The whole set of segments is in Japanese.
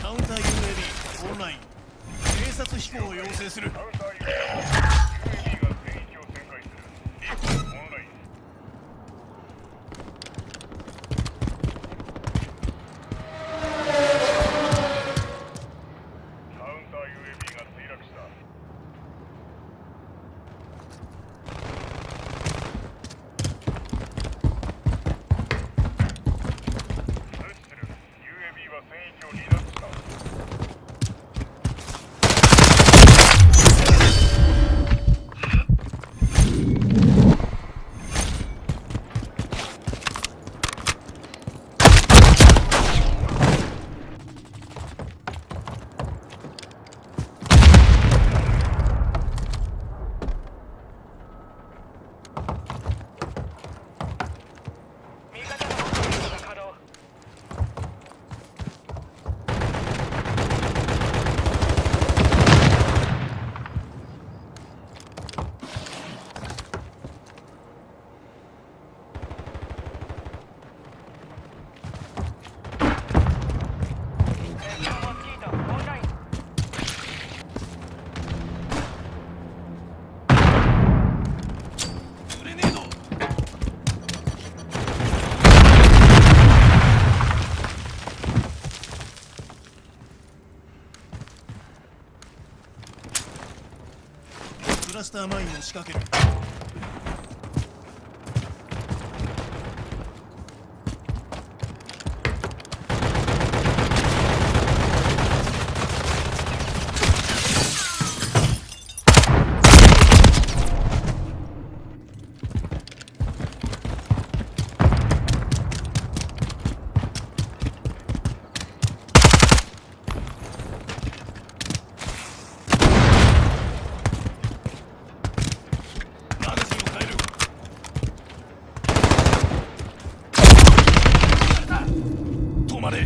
カウンター UAV オンライン偵察飛行を要請する。クラスターマインを仕掛ける。止まれ。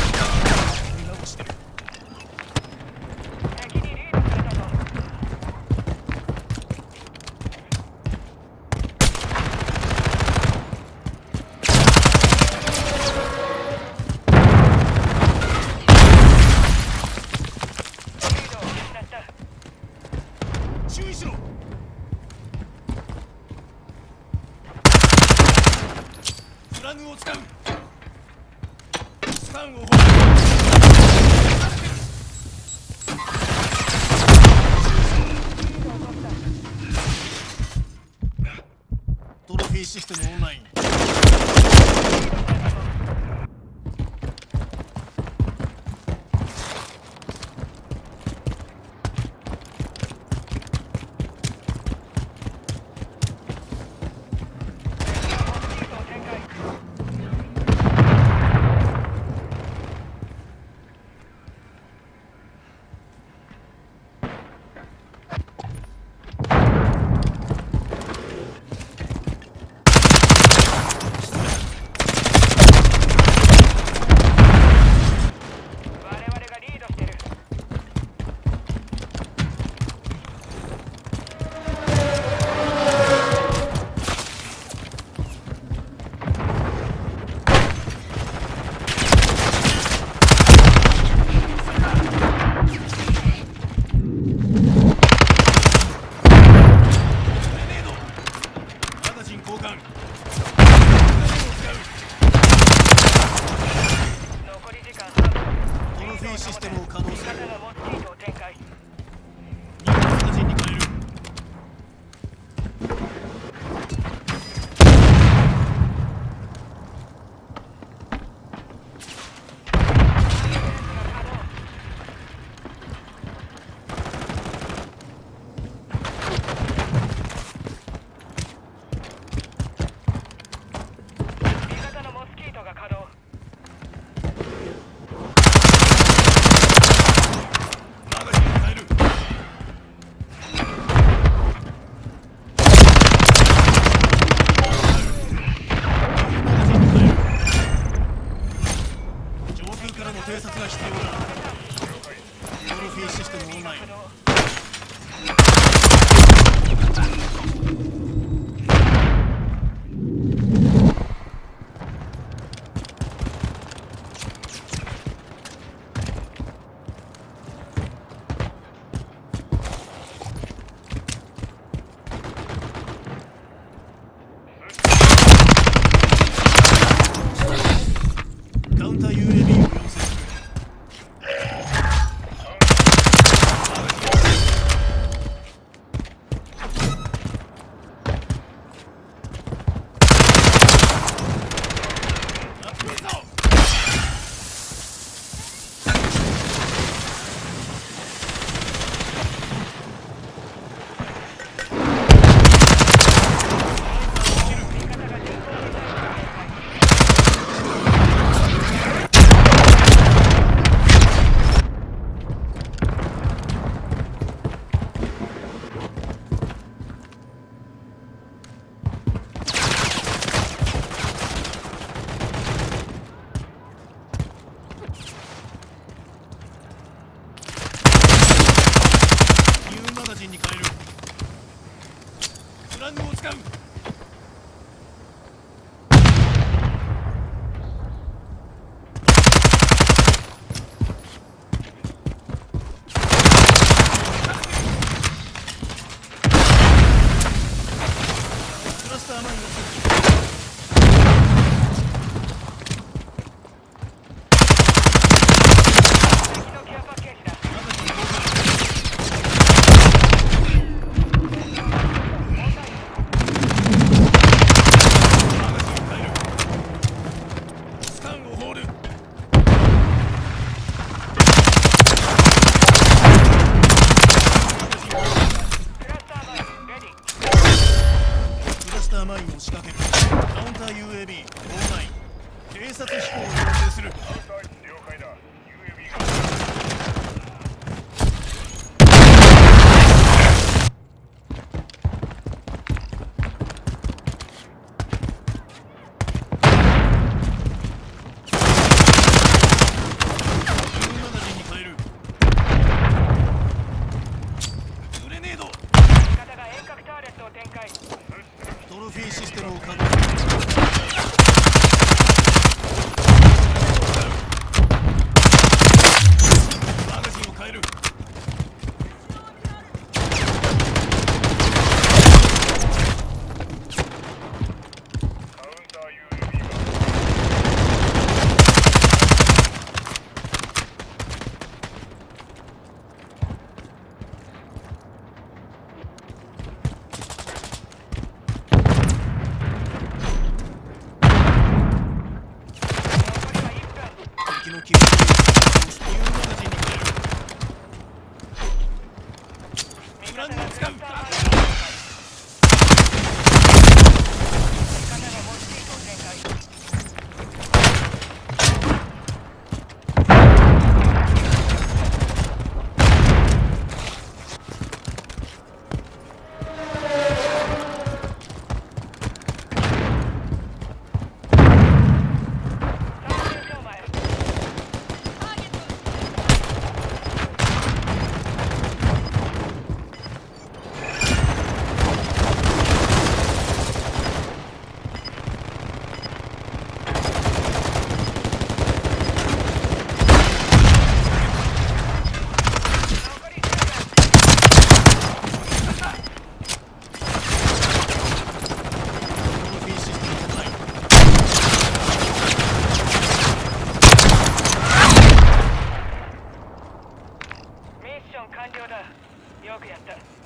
注意しろ。フラグを使う。スタンを放トロフィーシステムオンライン。システムを稼働する。偵察が必要だ。トロフィーシステムオンライン。 使う。クラスターマインを設置。マインを仕掛ける。カウンター UAB オンライン。偵察飛行を要請する。了解だ。 UAB がマガジンに変える。グレネード。味方が遠隔ターレットを展開。トロフィーシステムを確認。マガジンを変える。カウンター UAB が敵の機動力をスピードマガジンに変える。プランに使う。完了だ。よくやった。